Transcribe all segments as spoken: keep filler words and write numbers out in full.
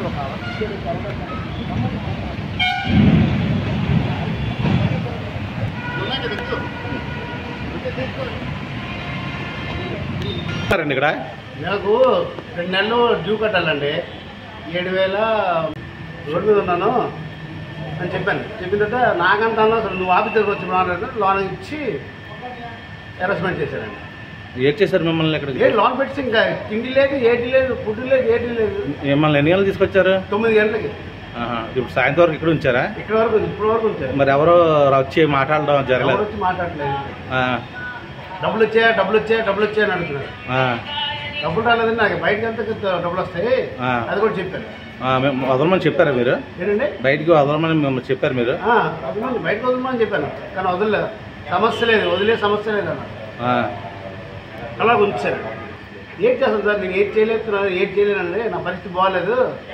ఇక్కడ నాకు రెండు నెలలు డ్యూ కట్టాలండి. ఏడు వేల రోడ్డు మీద ఉన్నాను అని చెప్పాను. చెప్పిన తర్వాత నాకంతా అసలు నువ్వు ఆఫీస్ దగ్గర వచ్చి మాట్లాడితే లోన్ ఇచ్చి అరెస్ట్మెంట్ చేశారండి. ఏం చేశారు మిమ్మల్ని? ఇక్కడ ఏ లోన్ పెట్టి ఇంకా తిండి లేదు, ఏటి లేదు, ఫుడ్ లేదు, ఏటి లేదు. మిమ్మల్ని ఎన్ని గంటలు తీసుకొచ్చారు? తొమ్మిది గంటలకి. ఇప్పుడు సాయంత్రం వరకు ఇక్కడ ఉంచారా? ఇక్కడ వరకు ఇప్పుడు వరకు ఉంచారు. మరి ఎవరో వచ్చి మాట్లాడడం జరగలేదు? వచ్చి మాట్లాడలేదు. డబ్బులు వచ్చాయా డబ్బులు వచ్చాయా డబ్బులు వచ్చాయని అడుగుతున్నారు. డబ్బులు రాలేదండి. నాకు బయటకి ఎంత డబ్బులు వస్తాయి అది కూడా చెప్పాను. వదలమని చెప్పారా మీరు? ఏంటండి బయటకు వదలమని మిమ్మల్ని చెప్పారు మీరు? వదలమని బయటకు వదలమని చెప్పాను, కానీ వదలలేదు. సమస్య లేదు, వదిలే సమస్య లేదు అన్న. అలా ఉంచారు. ఏం చేస్తాను సార్, నేను ఏం చేయలేస్తున్నాను, ఏం చేయలేనండి, నా పరిస్థితి బాగాలేదు.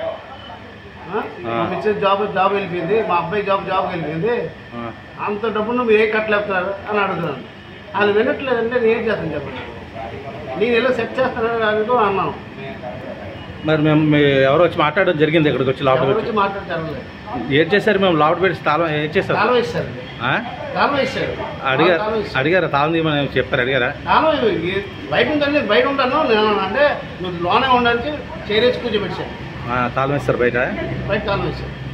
ఇచ్చే జాబ్ జాబ్ వెళ్ళిపోయింది, మా అబ్బాయి జాబ్ జాబ్కి వెళ్ళిపోయింది, అంత డబ్బును మీరు ఏం కట్టలేపుతున్నారు అని అడుగుతున్నాను. వాళ్ళు వినట్లేదంటే నేను ఏం చేస్తాను చెప్పండి. నేను ఎలా సెట్ చేస్తానని అనుకో అన్నాను. మరి మేము ఎవరో వచ్చి మాట్లాడడం జరిగింది ఇక్కడికి వచ్చి లోపల వచ్చి మాట్లాడలేదు. ఏం చేశారు? మేము లోపల పెట్టి తాళం ఏం చేస్తారు? తాళం వేస్తారు. తాళం వేస్తారు. అడిగారు అడిగారా తాళం తీయమని చెప్పారు? అడిగారా? తాళం బయట ఉంటాను, బయట ఉంటాను నేను అంటే నువ్వు లోనే ఉండడానికి చేరేసి కూర్చోబెట్టాను. తాళం వేస్తారు బయట? బయట తాళం వేస్తారు.